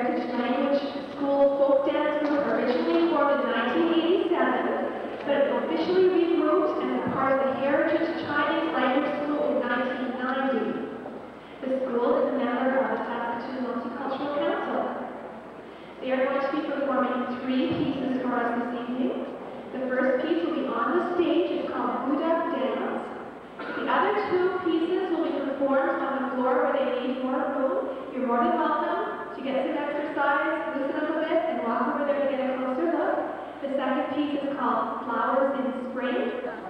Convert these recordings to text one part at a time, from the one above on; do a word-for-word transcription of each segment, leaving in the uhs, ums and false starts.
heritage language school folk dance group originally formed in nineteen eighty-seven, but officially regrouped and was part of the Heritage Chinese Language School in nineteen ninety. The school is a member of the Saskatoon Multicultural Council. They are going to be performing three pieces for us this evening. The first piece will be on the stage. It's called Buddha Dance. The other two pieces will be performed on the floor where they need more room. You're more than welcome to get some exercise, loosen up a bit, and walk over there to get a closer look. The second piece is called Flowers in Spring.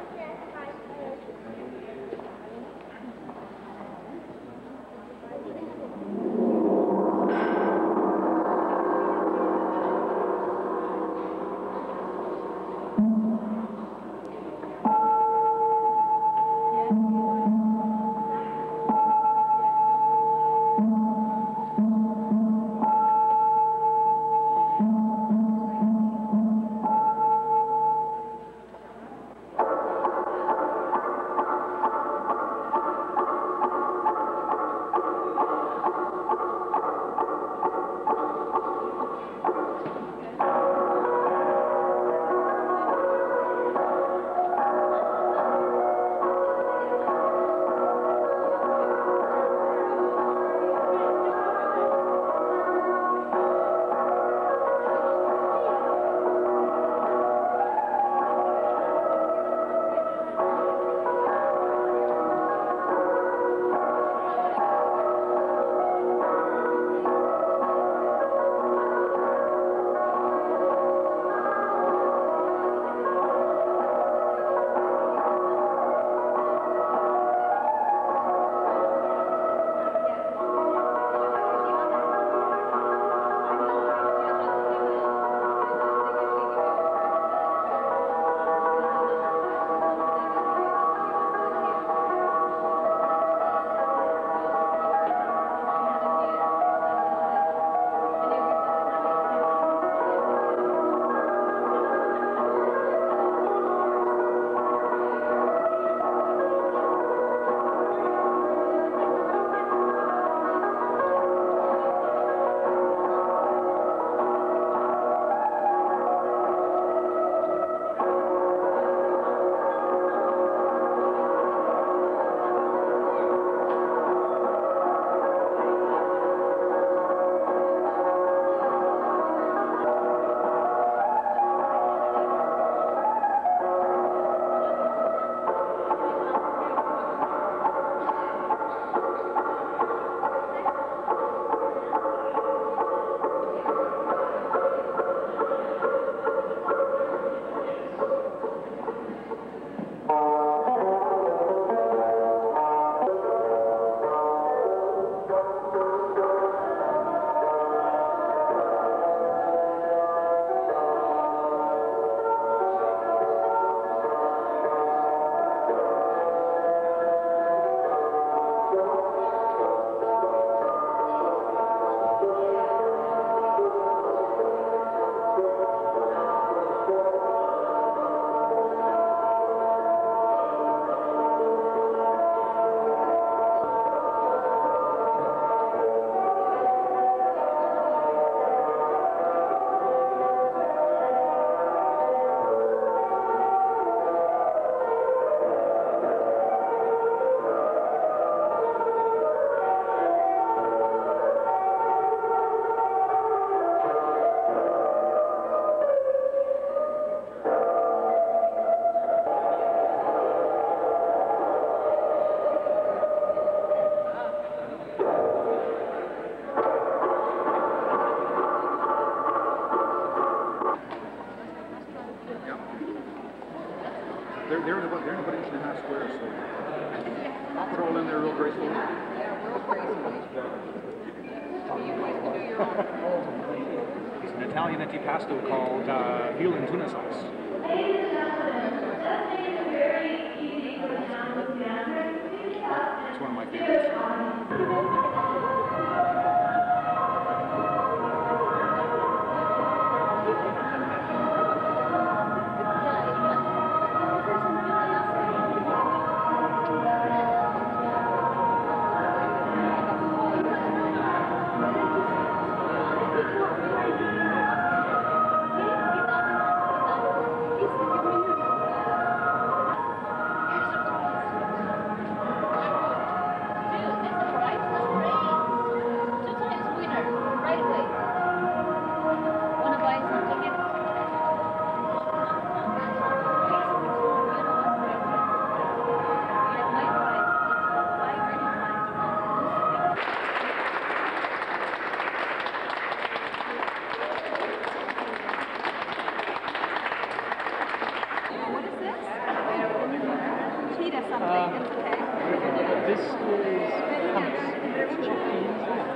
They're, they're, in about, they're in about an inch and a half square, so I'll put it all in there real gracefully. Yeah, real gracefully. You guys can do your own. It's an Italian antipasto called uh, veal and tuna sauce. Ladies and gentlemen, let's make it very easy for the sound of dancers. It's one of my favorites.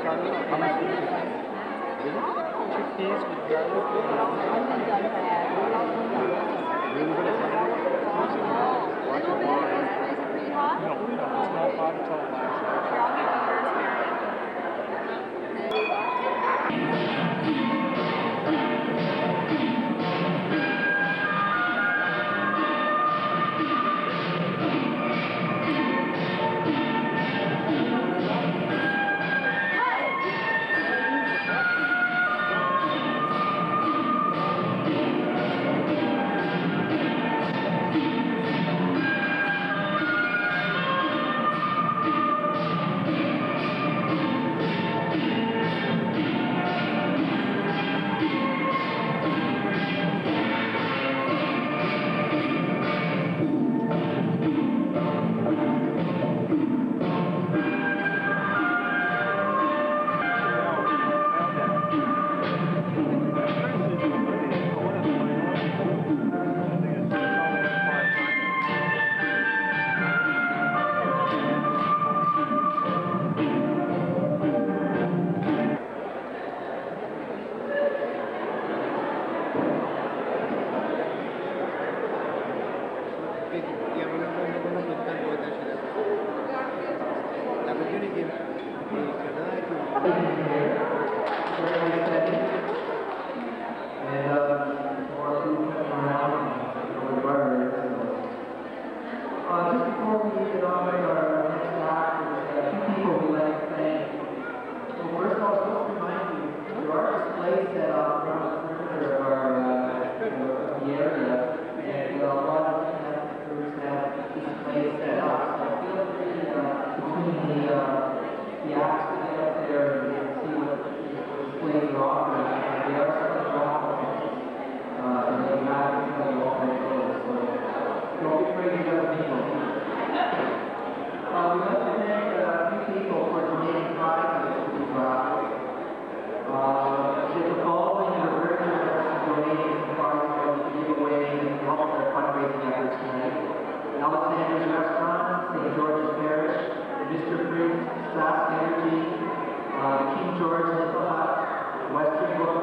Chickpeas with garlic. Really good at Watch it boil. No, no, it's not hot until it lasts. George, Western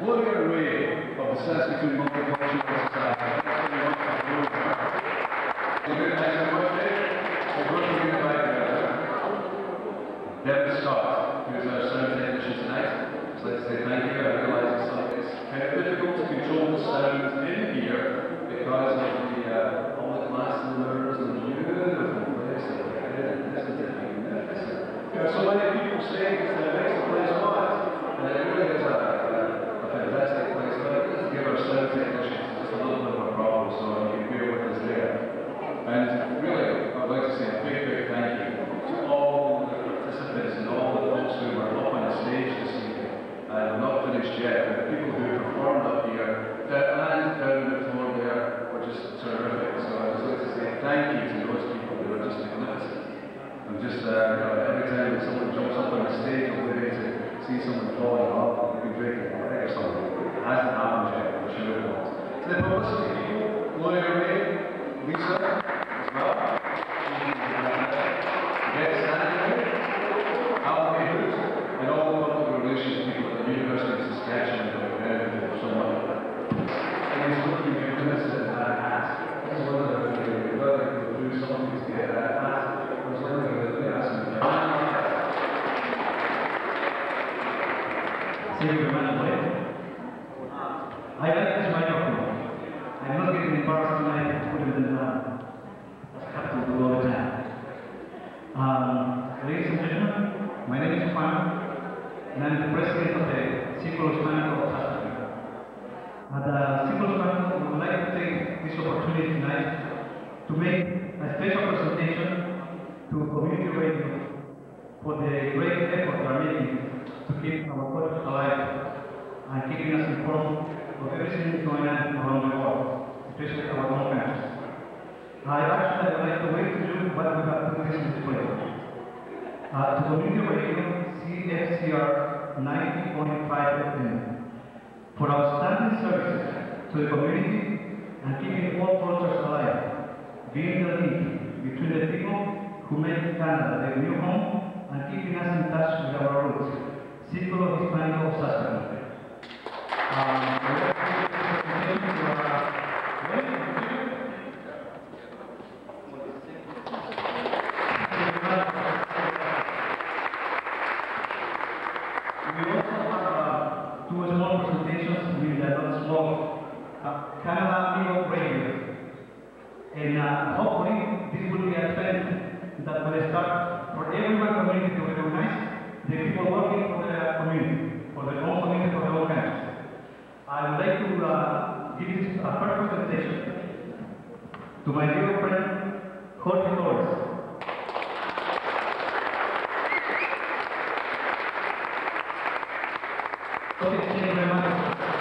Gloria Ray of the Saskatoon Multicultural Society. Thanks very much for doing that. Good night, everybody. We're going to give back Devin Scott, who's our sound technician tonight. So let's say thank you. I realise it's, it's kind of difficult to control the sound in here because of the uh, all the glass and mirrors and the beautiful place that we're in. Isn't it magnificent? There are so many people saying it's the next place on, and it really is a, a, a fantastic place. But let's give our sound technicians just a little bit of a problem, so you can bear with us there. And really, I'd like to say a big, big thank you to all the participants and all the folks who were up on the stage this evening. And not finished yet, but the people who performed up here and down the floor there were just terrific. So I'd just like to say thank you to those people who were just magnificent. I'm just, uh, you know, every time that someone jumps up on the stage, I'm ready to see someone falling off, it'd be great to hear something. It hasn't happened yet, I'm sure it won't. To the publicity people, Gloria Ray, Lisa, as well. Get Sandy, Alan Hood, and all the public relations people at the University of Saskatchewan who have benefited so much. And it's looking at this as that hat. That's one of the things that we do something to get that hat. There's something that we ask them to Thank you very much, Lloyd. I like this microphone. I'm not getting embarrassed tonight to put it in the I have to do all the time. Um, ladies and gentlemen, my name is Juan, and I'm the president of the Círculo Hispánico of Saskatoon. At the Círculo Hispánico, we would like to take this opportunity tonight to make a special presentation to community radio for the great effort they are making to keep our culture alive and keeping us informed of everything going on around the world, especially our own countries. I actually would like to wait to do what we have put this in display. Uh, to community radio, C F C R ninety point five F M, for outstanding services to the community and keeping all cultures alive, being the link between the people who make Canada their new home and keeping us in touch with our roots. Círculo Hispánico of Saskatoon. Um, I would like to give this presentation to our we also have uh, two small presentations with a not small uh, Canada Amigo Radio. And uh, hopefully this will be a trend that will start for everyone community to recognize the people working for their community, for their own community, for their own countries. I would like to uh, give this a first presentation to my dear friend, Jorge Torres. Okay, thank you very much.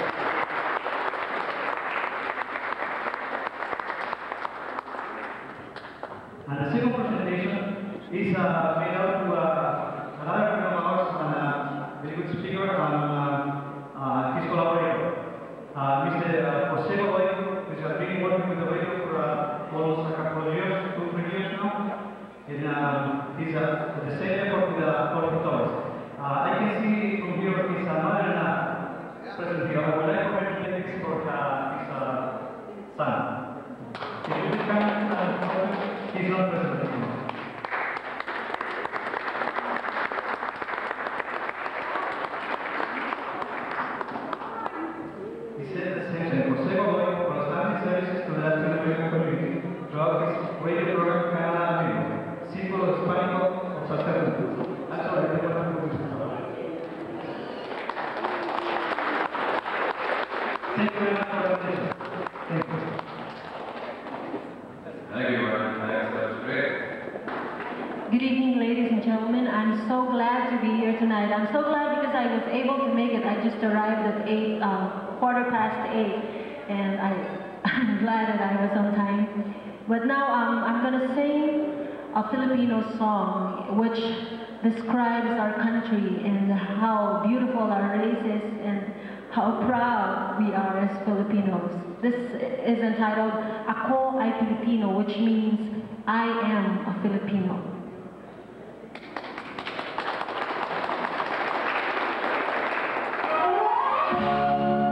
And the second presentation is uh, made out to uh, another friend of ours and a very good speaker and uh, uh, his collaborator, uh, Mister Jose Godoy, who has been working with the radio for uh, almost a couple of years, two, three years now. And um, he's uh, the same effort with uh, Jorge Torres. Uh, I can see from here his uh, mother-in-law present here. I would like for her to take this for uh, his uh, son. Can you please come uh, he's not present anymore. He said the same thing. Jose Godoy for outstanding services to the Latin American community throughout his radio program Canada Amigo, Círculo Hispánico of Saskatoon. I'm sorry, I don't want to put this on. Thank you very much for your attention. Thank you. Thank you, Martin. Thanks, that was great. Good evening, ladies and gentlemen. I'm so glad to be here tonight. I'm so glad because I was able to make it. I just arrived at eight, uh, quarter past eight, and I, I'm glad that I was on time. But now um, I'm going to sing a Filipino song which describes our country and how beautiful our race is and how proud we are as Filipinos. This is entitled Ako ay Filipino, which means I am a Filipino. Thank you.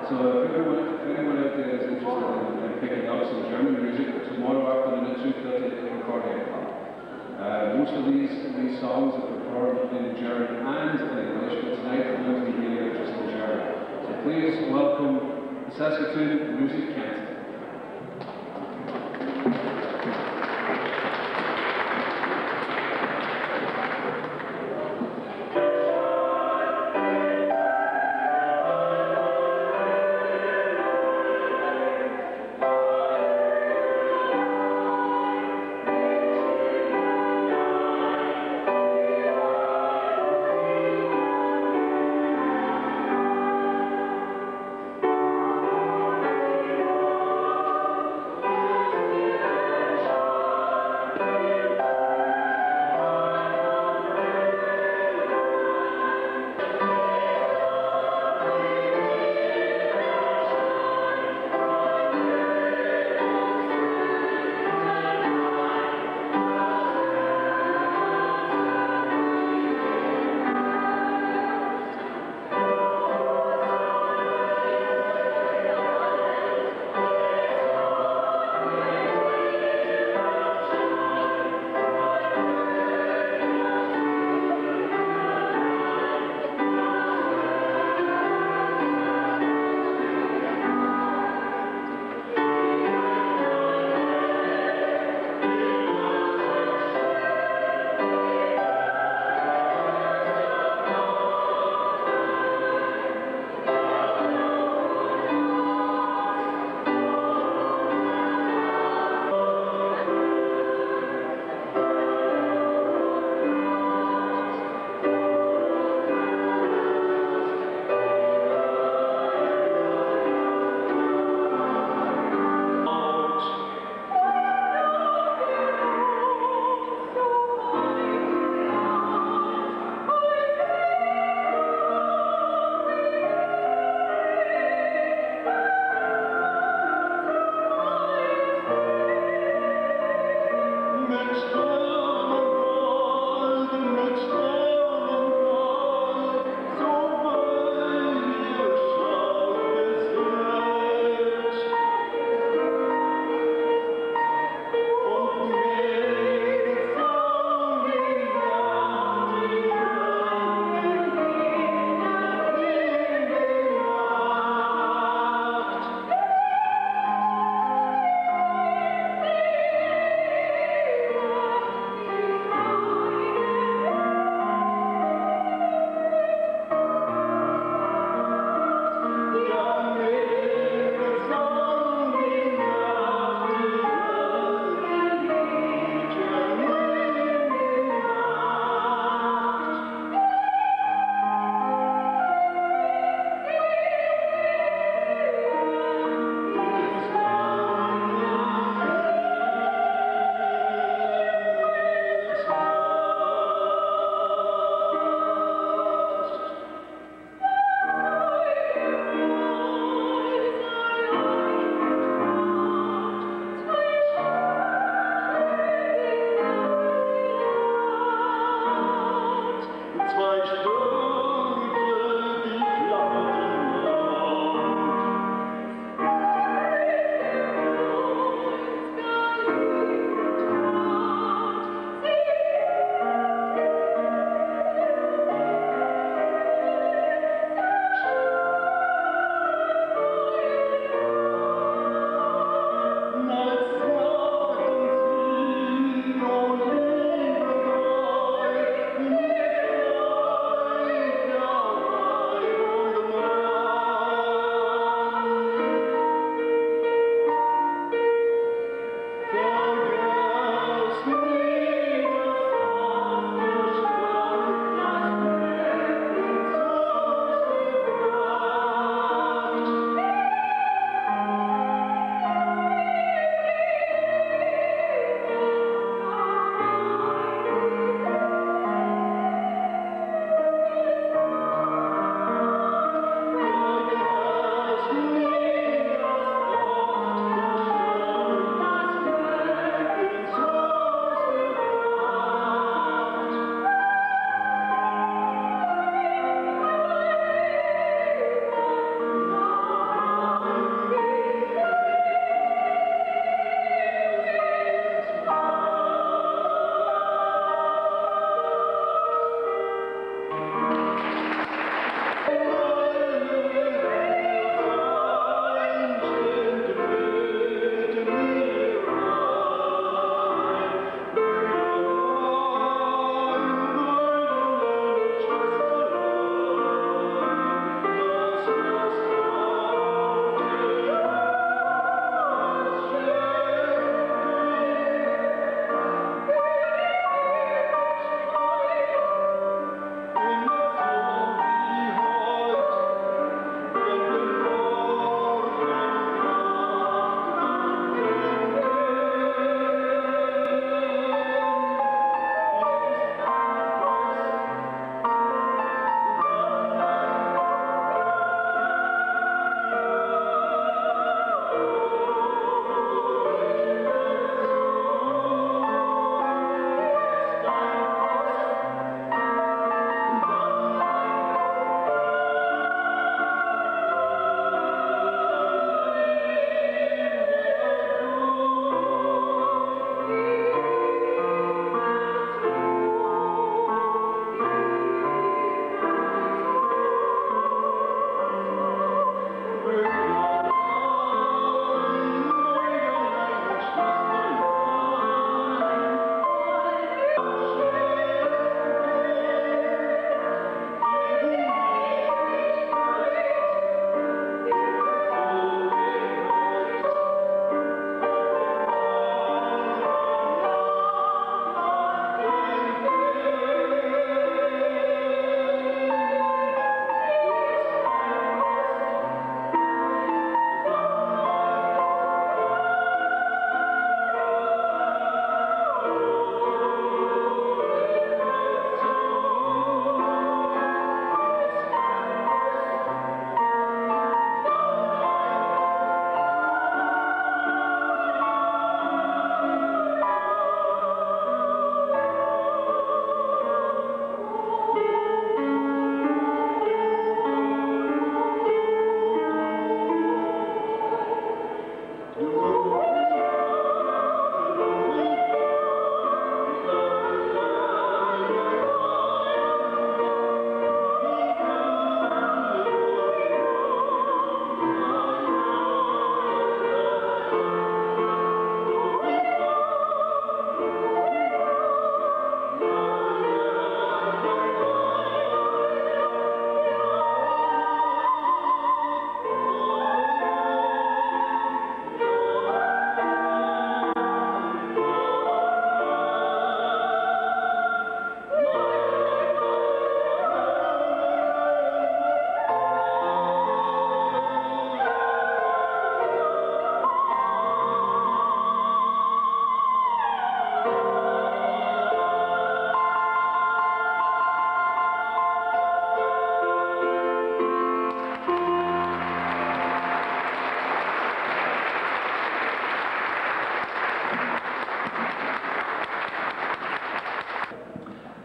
So if anyone, if anyone out there is interested in, in picking up some German music, tomorrow afternoon at two thirty at the Concordia Club. Uh, most of these, these songs are performed in German and in English, but tonight we're going to be hearing just in German. So please welcome the Saskatoon Music Kent. Thank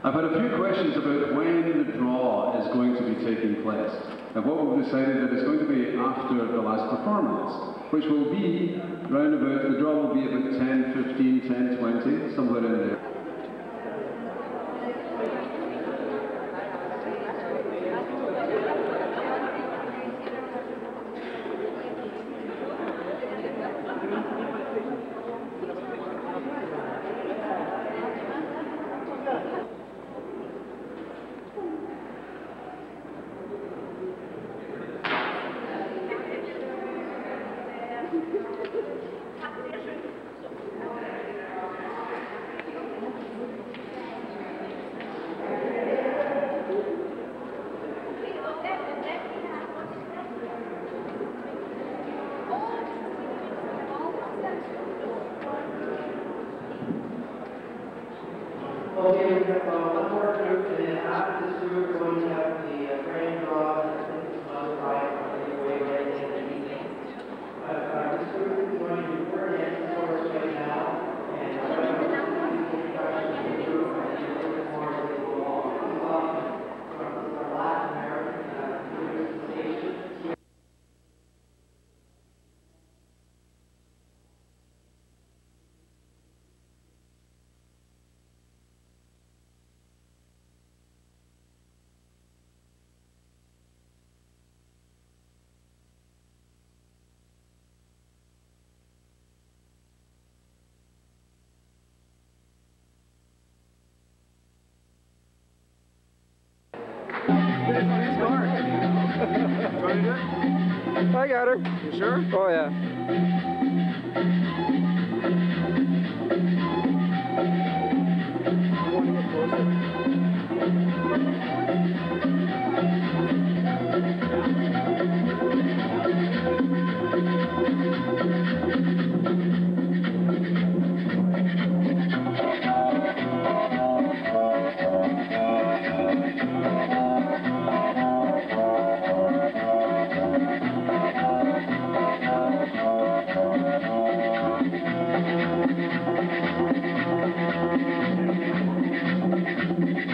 I've had a few questions about when the draw is going to be taking place. And what we've decided that it's going to be after the last performance, which will be round about, the draw will be about ten fifteen, ten twenty, somewhere in there. Okay, we have uh, one more group, and then after this group, we're going to have the uh, grand draw, and I think some other prize on the way right in the evening. But uh, this group is going to do four dances for us right now, and I'm going to have questions to the group, and then a little bit more as they go along. Please welcome from our Latin American uh, group station. I got her. You sure? Oh yeah. I want to get closer.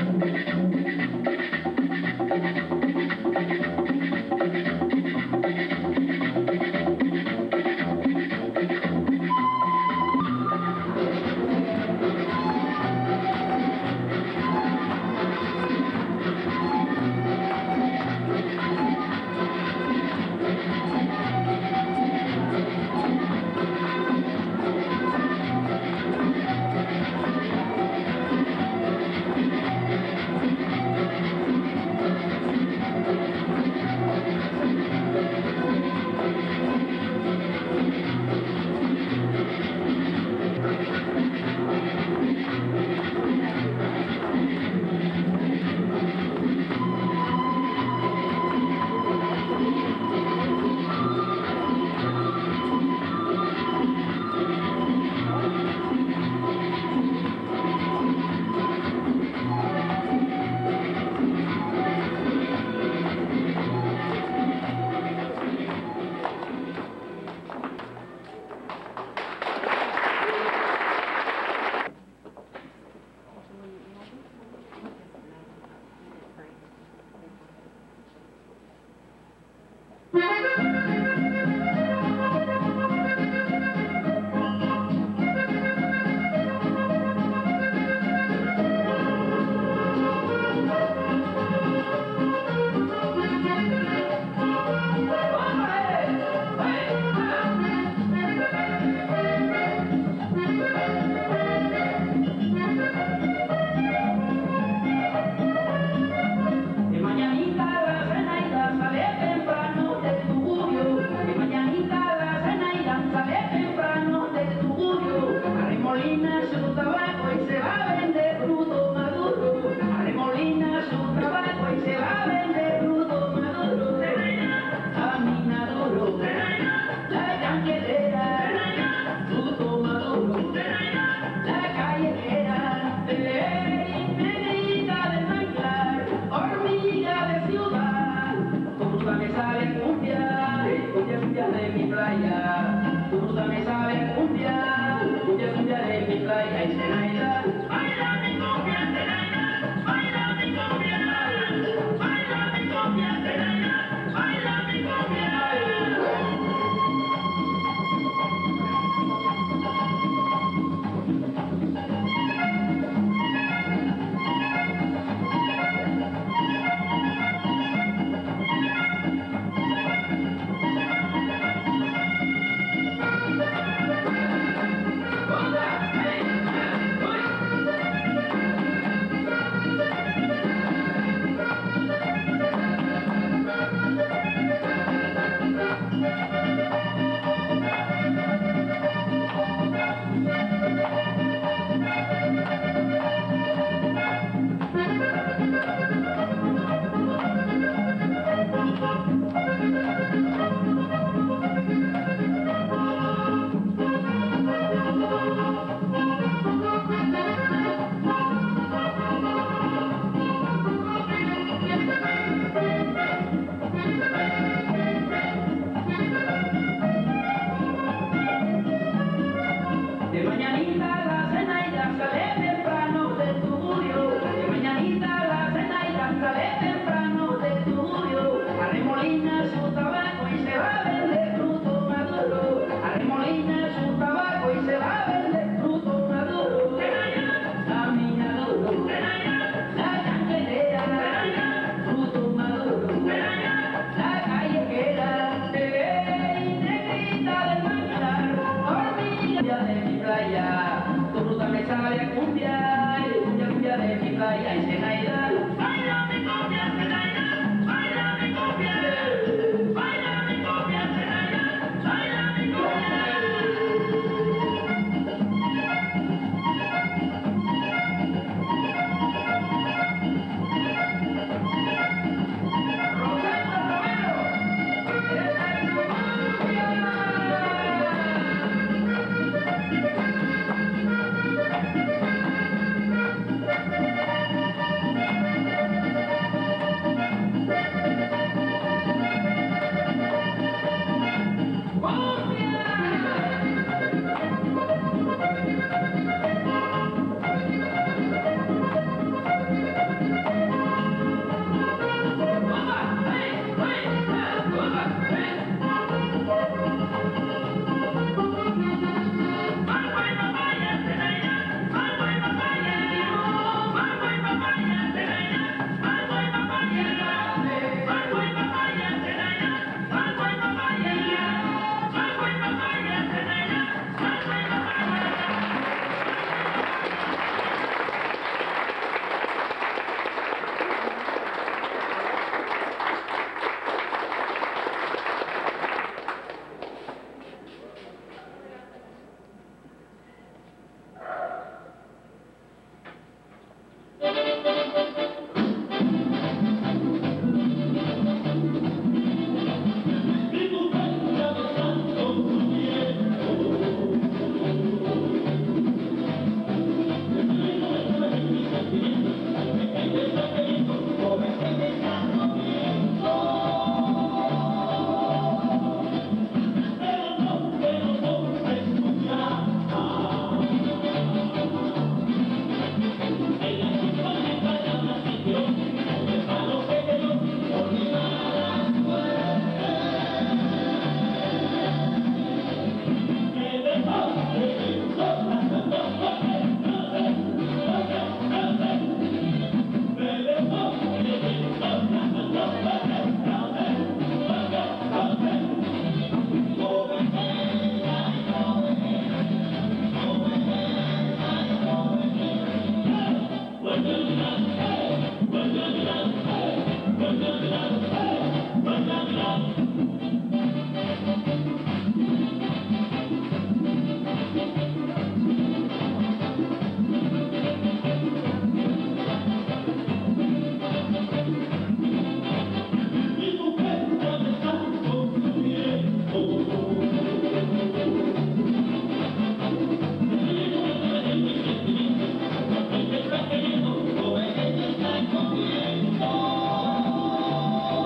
Come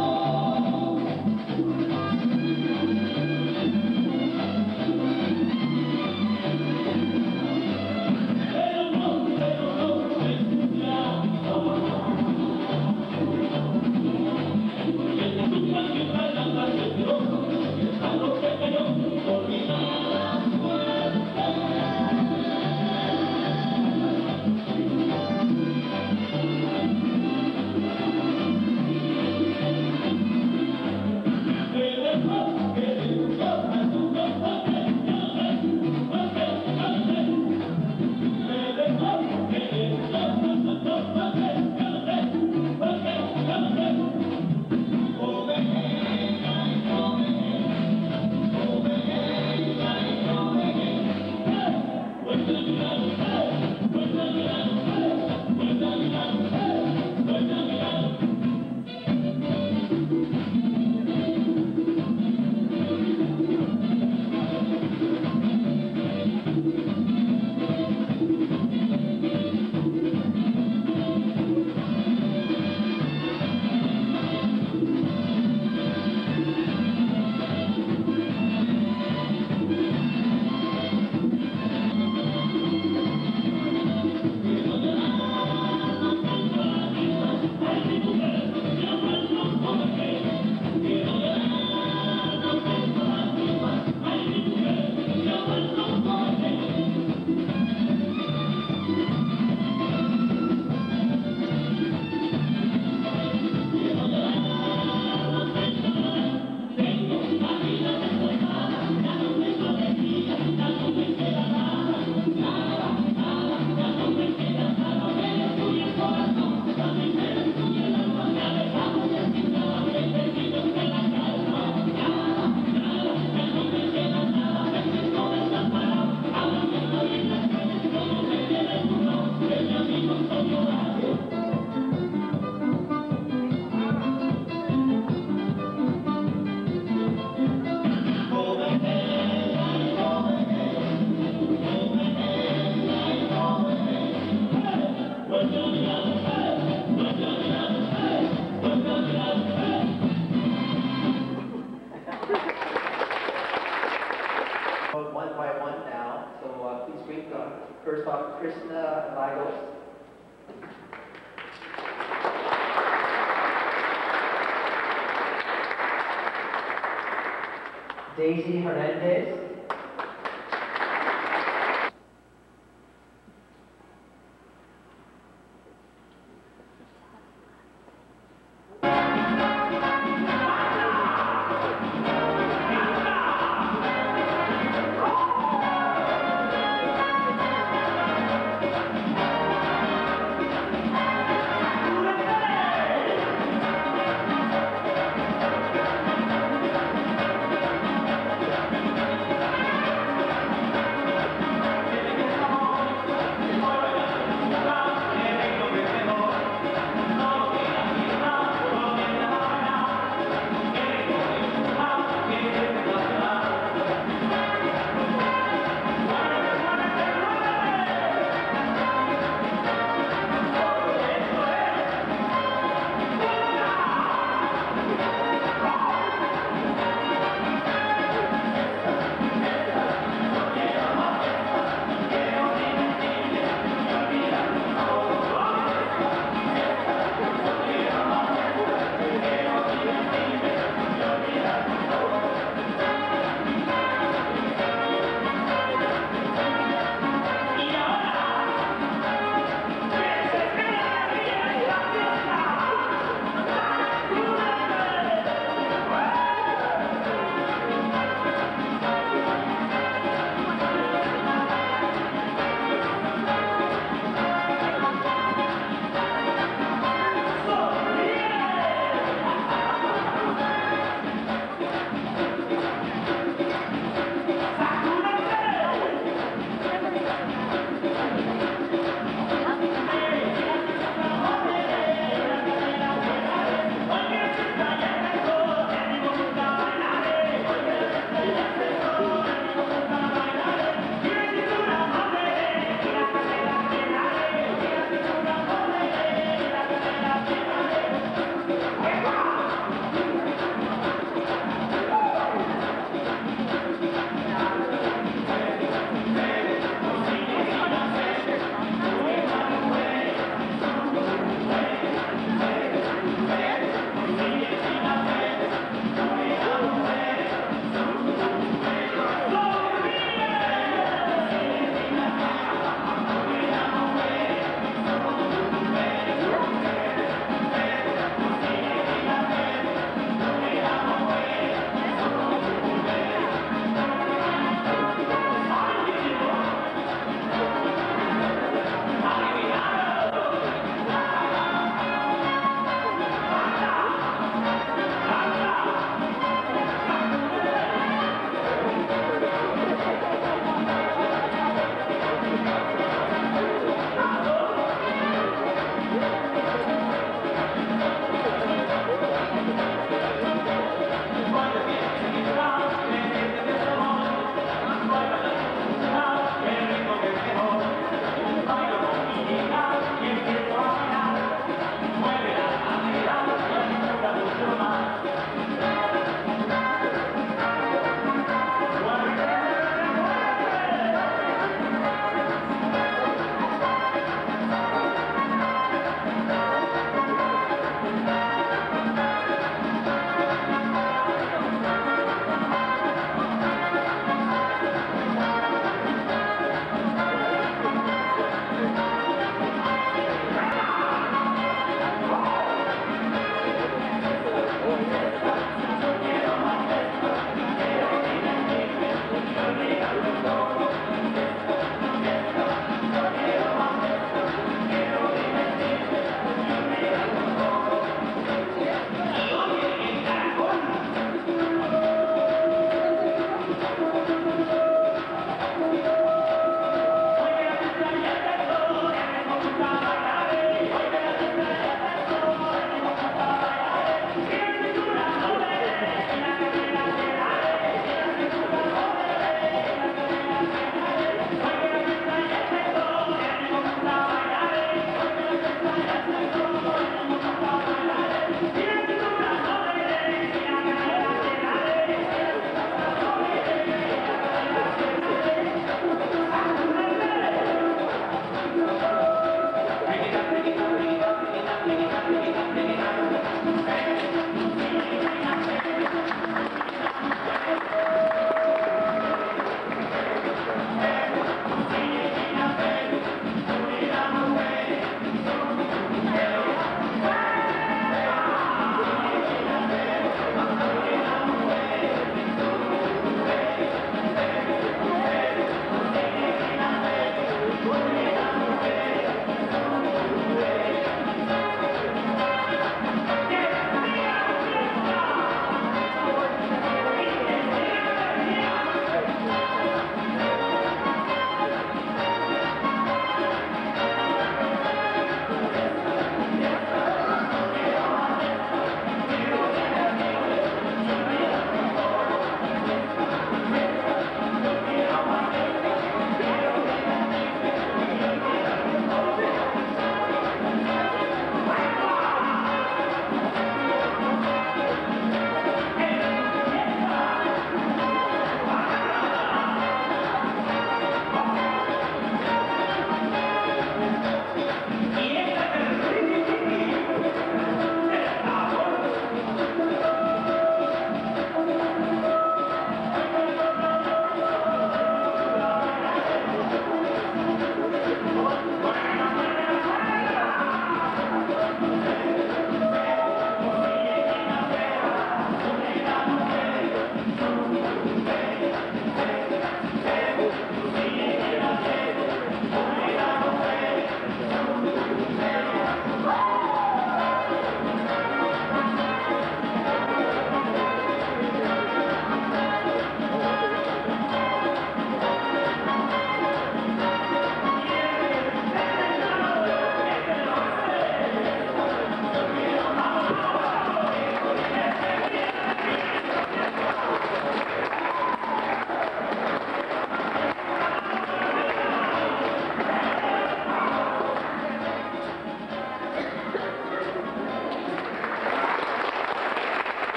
Daisy Hernandez.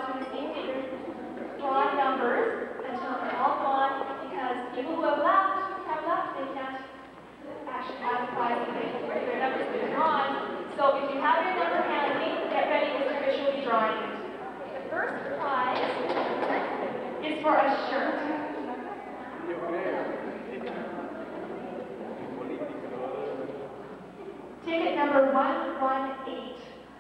draws for this evening. Draw numbers until they're all gone, because people who have left have left. They can't actually have a prize if they- if their numbers have been drawn. So if you have your number handy, get ready, Mister Fisher will be drawing it. The first prize is for a shirt. Ticket number one one eight.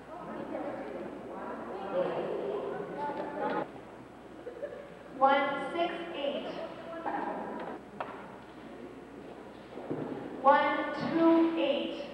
one six eight. one two eight.